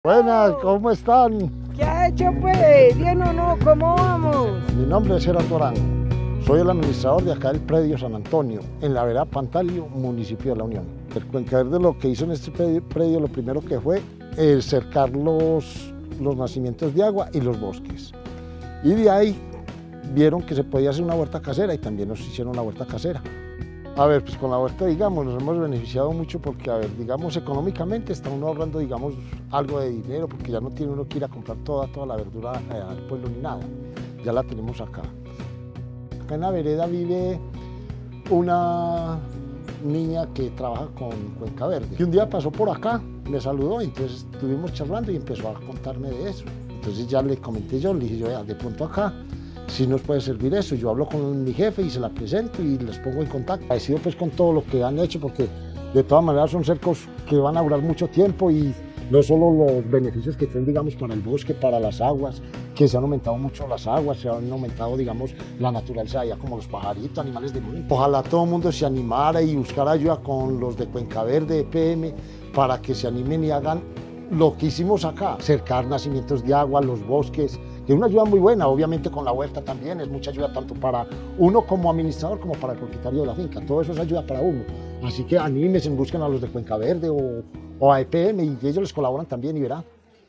Buenas, ¿cómo están? ¿Qué ha hecho pues? ¿Bien o no? ¿Cómo vamos? Mi nombre es Gerardo Arango. Soy el administrador de acá del predio San Antonio, en la vereda Pantalio, municipio de La Unión. El Cuencaverde lo que hizo en este predio lo primero que fue cercar los nacimientos de agua y los bosques. Y de ahí vieron que se podía hacer una huerta casera y también nos hicieron la huerta casera. A ver, pues con la huerta, digamos, nos hemos beneficiado mucho porque, a ver, digamos, económicamente está uno ahorrando, digamos, algo de dinero porque ya no tiene uno que ir a comprar toda la verdura al pueblo ni nada. Ya la tenemos acá. Acá en la vereda vive una niña que trabaja con Cuencaverde. Y un día pasó por acá, me saludó, entonces estuvimos charlando y empezó a contarme de eso. Entonces ya le comenté yo, le dije yo, de pronto acá si nos puede servir eso. Yo hablo con mi jefe y se la presento y les pongo en contacto. Agradecido pues con todo lo que han hecho porque de todas maneras son cercos que van a durar mucho tiempo y no solo los beneficios que tienen, digamos, para el bosque, para las aguas, que se han aumentado mucho las aguas, se han aumentado, digamos, la naturaleza allá como los pajaritos, animales de monte. Ojalá todo el mundo se animara y buscara ayuda con los de Cuencaverde, EPM, para que se animen y hagan lo que hicimos acá, cercar nacimientos de agua, los bosques, que es una ayuda muy buena, obviamente con la huerta también, es mucha ayuda tanto para uno como administrador como para el propietario de la finca, todo eso es ayuda para uno. Así que anímense, busquen a los de Cuencaverde o a EPM y ellos les colaboran también y verán.